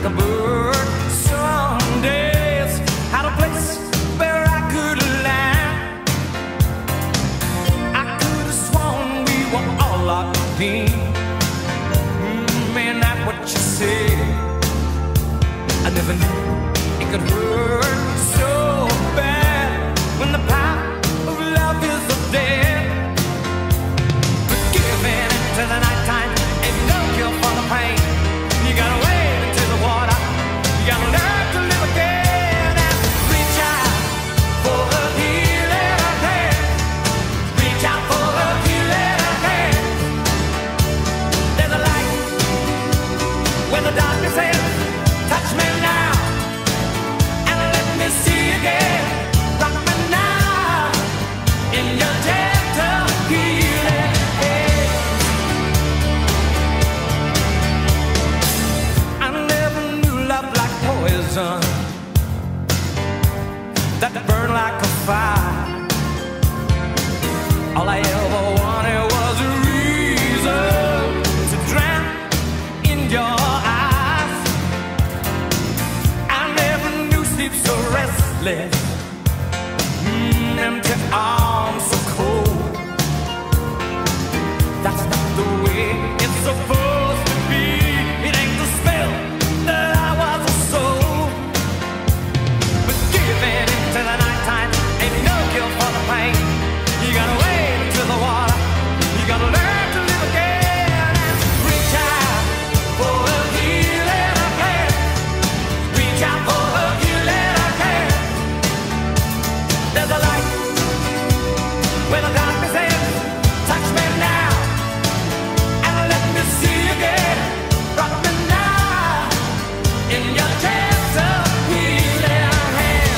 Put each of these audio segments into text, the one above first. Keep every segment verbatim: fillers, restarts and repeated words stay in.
a bird. Some days had a place where I could land. I could have sworn we were all locked in. Mm, ain't that what you said? I never knew it could hurt so bad when the power of love is so dead. But giving into the nighttime ain't no cure for the pain. You gotta wade into the water, you gotta learn to live again, and reach out for a healing hand. Reach out for a healing hand. There's a light when the darkness ends. Touch me now and let me see again. Rock me now in your gentle healing hands. I never knew love like poison that burned like a fire. All I ever wanted was a reason to drown in your eyes. I never knew sleep so restless, mm, empty arms so cold. That's not the way it's supposed to be. It ain't the spell that I was sold. But giving into the nighttime ain't no cure for the pain. You gotta wade into the water, you gotta learn to live again, and reach out for a healing hand. Reach out for a healing hand. There's a light when the darkness ends. Touch me now and let me see again. Rock me now in your gentle healing hand.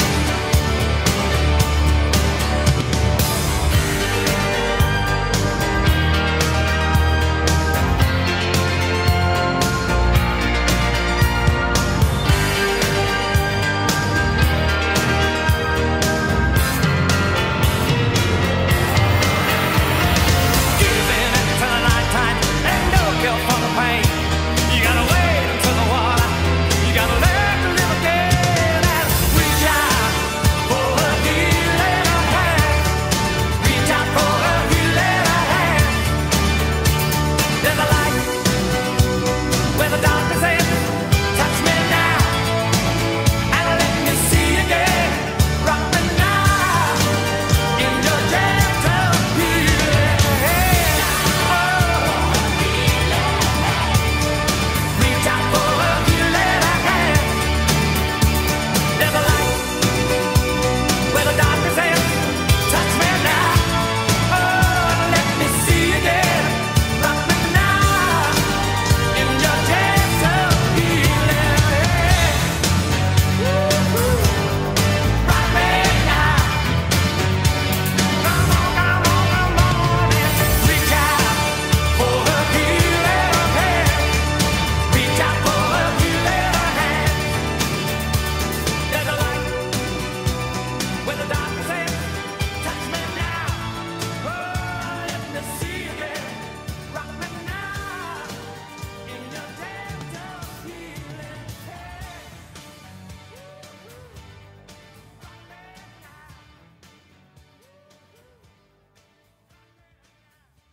Giving into the nighttime ain't no cure for the pain. You gotta wade into the water, you gotta learn to live again, and reach out for a healing hand. Reach out for a healing hand. There's a light where the darkness ends. Touch me now and let me see again. Rock me now in your gentle healing hand. Oh, reach out for a healing hand. There's a light where the darkness ends. Touch me now. Oh, let me see again. Rock me now in your gentle healing hand. Woo-hoo. Rock me now. Come on, come on, come on, and reach out for a healing hand. Reach out for a healing hand. There's a light when the darkness ends. Touch me now. Oh, let me see again. Rock me now in your gentle healing hand.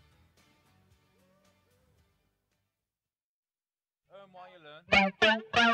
Earn while you learn.